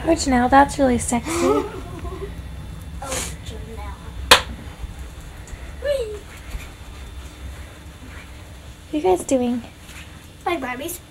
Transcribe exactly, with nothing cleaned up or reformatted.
Oh, Janelle, that's really sexy. Oh, Janelle. What are you guys doing? Bye, Barbies.